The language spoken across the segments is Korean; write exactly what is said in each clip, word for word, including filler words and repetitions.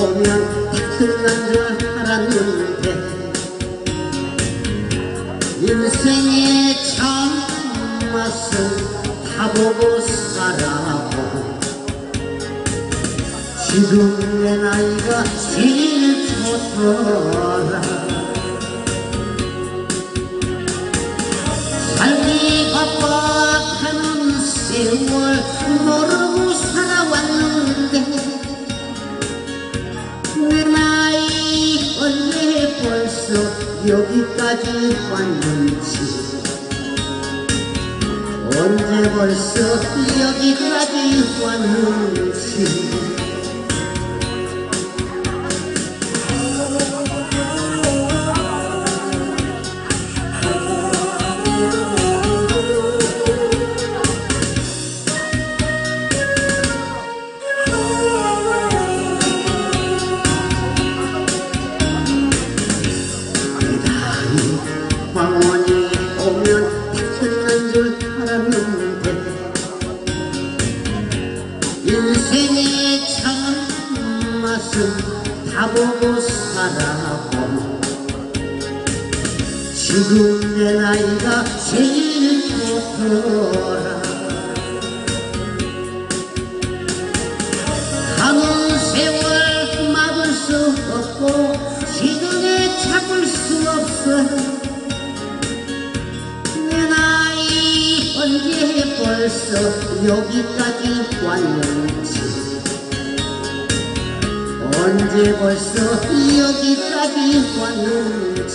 오면 다 끝난 줄 알았는데 인생의 참 맛은 다 보고 살아고 지금 내 나이가 제일 좋더라. 살기 바빠하는 세월 모르고 살아왔는데 내 나이 언제 벌써 여기까지 왔는지 언제 벌써 여기까지 왔는지 황혼이 오면 다 끝난 줄 알았는데 인생의 참 맛은 다 보고 살아고 지금 내 나이가 제일 좋더라. 가는 세월 막을 수 없고 시간에 잡을 수 없어. 언제 벌써 여기까지 왔는지 언제 벌써 여기까지 왔는지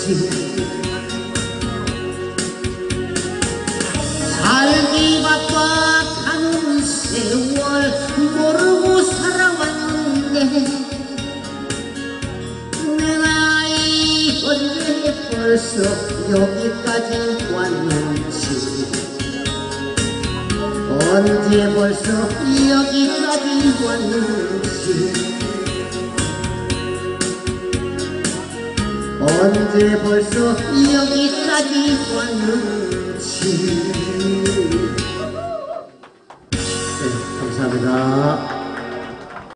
살기 바빠 가는 세월 모르고 살아왔는데 내 나이 언제 벌써 여기까지 왔는지 언제 벌써 여기까지 왔는지 언제 벌써 여기까지 왔는지. 네, 감사합니다.